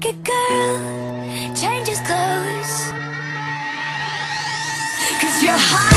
like a girl changes clothes. 'Cause you're hot.